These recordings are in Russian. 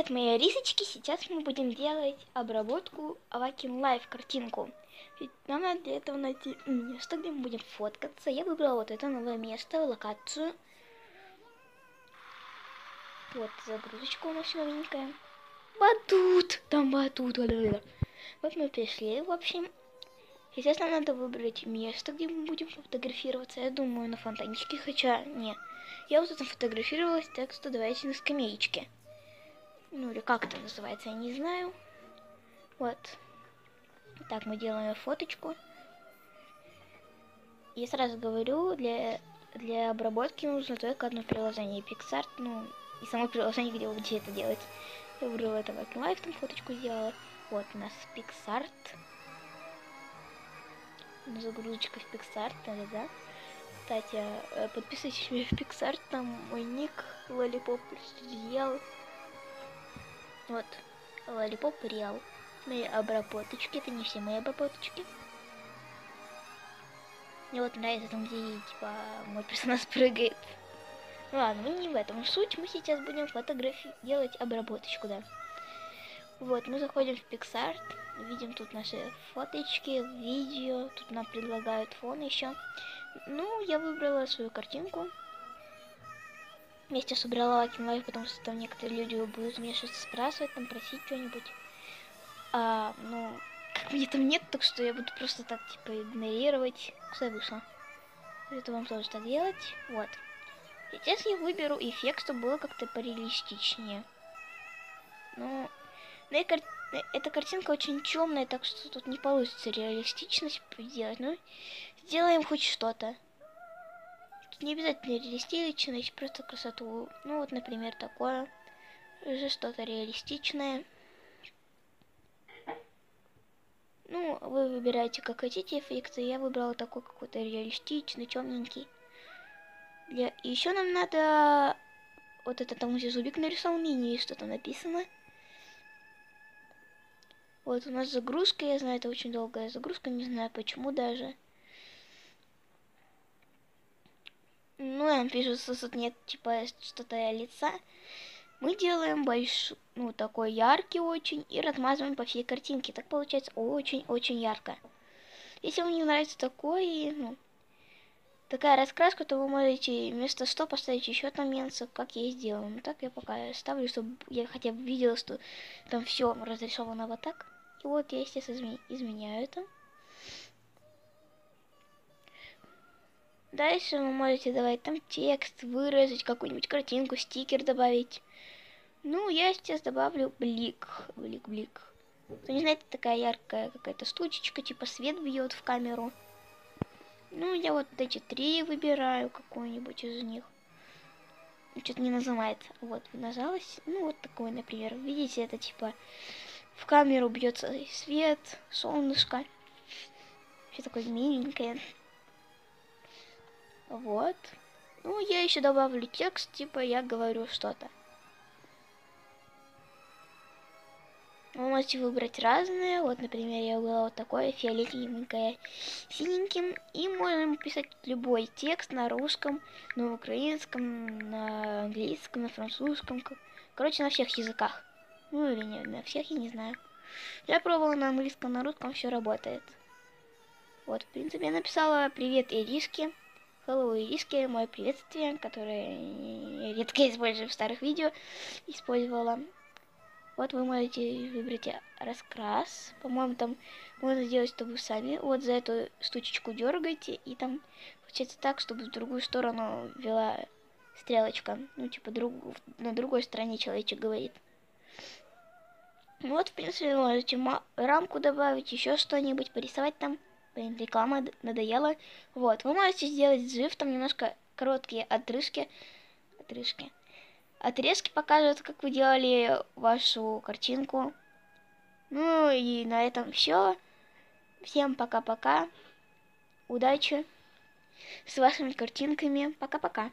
Привет, мои рисочки! Сейчас мы будем делать обработку Авакин Лайф картинку. Ведь нам надо для этого найти место, где мы будем фоткаться. Я выбрала вот это новое место, локацию. Вот загрузочка у нас новенькая. Батут! Там батут! Вот мы пришли, в общем. Сейчас нам надо выбрать место, где мы будем фотографироваться. Я думаю, на фонтанчике, хотя не. Я вот тут фотографировалась, так что давайте на скамеечке. Ну или как это называется, я не знаю. Вот. Так, мы делаем фоточку. И сразу говорю, для обработки нужно только одно приложение. PicsArt, ну, и само приложение, где вы будете это делать. Я выбрала это Авакин Лайф, там фоточку сделала. Вот у нас PicsArt. Загрузочка в PicsArt, да. Кстати, подписывайтесь мне в PicsArt, там мой ник Lollipop Real. Вот, Lollipop Real. Мои обработочки, это не все мои обработочки. Мне вот нравится там, где, типа, мой персонаж прыгает. Ну ладно, мы не в этом суть, мы сейчас будем делать обработочку, да. Вот, мы заходим в PicsArt, видим тут наши фоточки, видео, тут нам предлагают фон еще. Ну, я выбрала свою картинку. Вместе собрала Авакин Лайф, потому что там некоторые люди будут меня что-то спрашивать, там просить что-нибудь. Ну, как мне там нет, так что я буду просто так, типа, игнорировать. Куда вышла? Это вам тоже так делать. Вот. Сейчас я выберу эффект, чтобы было как-то пореалистичнее. Ну, эта картинка очень темная, так что тут не получится реалистичность сделать. Ну, сделаем хоть что-то. Тут не обязательно реалистичность, просто красоту. Ну, вот, например, такое. Уже что-то реалистичное. Ну, вы выбираете, как хотите эффекты. Я выбрала такой какой-то реалистичный, темненький. И еще нам надо... Вот это там, где зубик нарисован, и что-то написано. Вот у нас загрузка, я знаю, это очень долгая загрузка, не знаю почему даже. Ну, нам пишут, что тут нет, типа, что-то лица. Мы делаем ну, такой яркий очень, и размазываем по всей картинке. Так получается очень-очень ярко. Если вам не нравится такой, ну, такая раскраска, то вы можете вместо 100 поставить еще там менцев, как я и сделала. Ну, так я пока ставлю, чтобы я хотя бы видела, что там все разрисовано вот так. И вот я, естественно, изменяю это. Дальше вы можете добавить там текст, выразить какую-нибудь картинку, стикер добавить. Ну, я сейчас добавлю блик. Блик. Кто не знает, это такая яркая какая-то штучечка, типа свет бьет в камеру. Ну, я вот эти 3 выбираю, какой-нибудь из них. Что-то не нажимается. Вот, нажалась. Ну, вот такой, например. Видите, это типа в камеру бьется свет, солнышко. Все такое миленькое. Вот. Ну, я еще добавлю текст, типа я говорю что-то. Вы можете выбрать разные. Вот, например, я выбрала вот такое фиолетовенькое синеньким. И можем писать любой текст на русском, на украинском, на английском, на французском. Короче, на всех языках. Ну или не на всех, я не знаю. Я пробовала на английском, на русском, все работает. Вот, в принципе, я написала «Привет, Ириске». Hello, Ириске, мое приветствие, которое я редко использую в старых видео. Использовала. Вот вы можете выбрать раскрас. По-моему, там можно сделать, чтобы вы сами вот за эту штучечку дергаете, и там получается так, чтобы в другую сторону вела стрелочка. Ну, типа, на другой стороне человечек говорит. Вот, в принципе, вы можете рамку добавить, еще что-нибудь, порисовать там. Блин, реклама надоела. Вот, вы можете сделать GIF, там немножко короткие отрезки покажут, как вы делали вашу картинку. Ну и на этом все. Всем пока-пока. Удачи с вашими картинками. Пока-пока.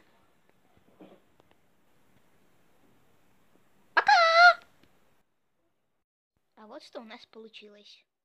А вот что у нас получилось.